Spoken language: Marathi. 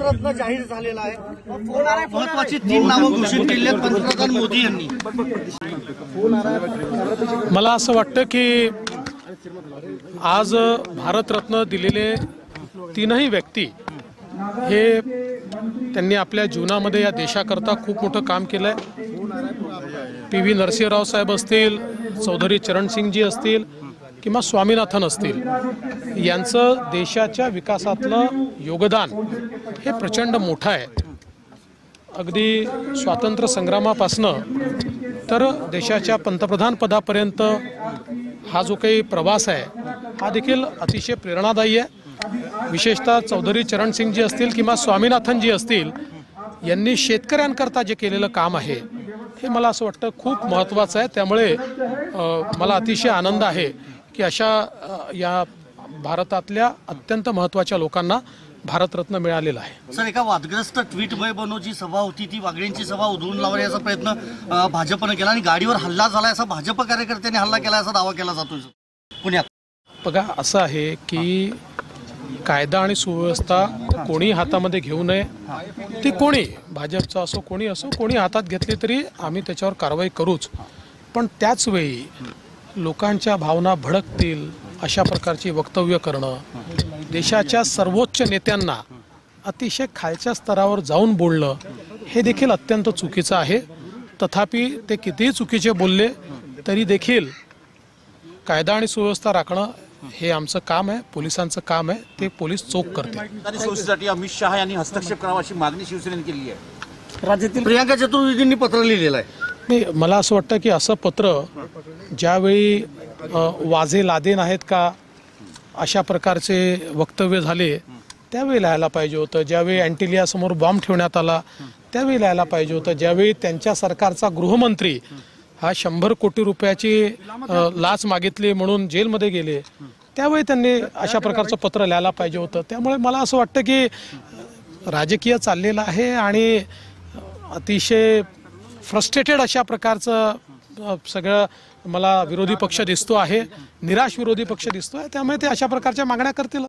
भारतरत्न जाहीर झालेला आहे। महत्वाची 3 नावं घोषित केली आहेत पंतप्रधान मोदी यांनी। मला असं वाटतं की आज भारतरत्न दिलेले 3ही व्यक्ती हे त्यांनी आपल्या जीवनामध्ये या देशाकरता खूप मोठं काम केलंय। PV नरसिंहराव साहेब असतील, चौधरी चरणसिंगजी असतील किंवा स्वामीनाथन असतील, यांचं देशाच्या विकासातलं योगदान हे प्रचंड मोठं आहे। अगदी स्वातंत्र्य संग्रामापासनं तर देशाच्या पंतप्रधान पदापर्यंत हा जो काही प्रवास आहे हा देखील अतिशय प्रेरणादायी आहे। विशेषतः चौधरी चरणसिंगजी असतील किंवा स्वामीनाथनजी असतील, यांनी शेतकऱ्यांकरता जे केलेलं काम आहे हे मला असं वाटतं खूप महत्त्वाचं आहे। त्यामुळे मला अतिशय आनंद आहे की अशा या भारतातल्या अत्यंत महत्त्वाच्या लोकांना भारतरत्न मिळालेला आहे। सर, एका वादग्रस्त ट्विटमुळे बनवजी सभा होती ती वागळेंची सभा उधळून लावण्याचा प्रयत्न भाजपने केला आणि गाडीवर हल्ला झाला असा भाजप कार्यकर्त्यांनी हल्ला केला असा दावा केला जातोय पुण्यात। बघा, असं आहे की कायदा आणि सुव्यवस्था कोणी हातामध्ये घेऊ नये। ती कोणी भाजपचा असो कोणी असो, कोणी हातात घेतली तरी आम्ही त्याच्यावर कारवाई करूच। पण त्याच वेळी लोकांच्या भावना भडकतील अशा प्रकारची वक्तव्य करणं, देशाच्या सर्वोच्च नेत्यांना अतिशय खालच्या स्तरावर जाऊन बोलणं हे देखील अत्यंत चुकीचं आहे। तथापि ते कितीही चुकीचे बोलले तरी देखील कायदा आणि सुव्यवस्था राखणं हे आमचं काम आहे, पोलिसांचं काम आहे, ते पोलीस चोख करतील। शिवसेनेसाठी अमित शहा यांनी हस्तक्षेप करावा अशी मागणी शिवसेनेने केली आहे। राज्यातील प्रियंका चतुर्वेदींनी पत्र लिहिलेलं आहे। नाही, मला असं वाटतं की असं पत्र ज्यावेळी वाजे लादेन आहेत का अशा प्रकारचे वक्तव्य झाले त्यावेळी लिहायला पाहिजे होतं। ज्यावेळी अँटिलियासमोर बॉम्ब ठेवण्यात आला त्यावेळी लिहायला पाहिजे होतं। ज्यावेळी त्यांच्या सरकारचा गृहमंत्री हा 100 कोटी रुपयाची लाच मागितली म्हणून जेलमध्ये गेले त्यावेळी त्यांनी अशा प्रकारचं पत्र लिहायला पाहिजे होतं। त्यामुळे मला असं वाटतं की राजकीय चाललेलं आहे आणि अतिशय फ्रस्ट्रेटेड अशा प्रकारचं सगळं मला विरोधी पक्ष दिसतो आहे, निराश विरोधी पक्ष दिसतोय। त्यामुळे ते अशा प्रकारच्या मागण्या करतील।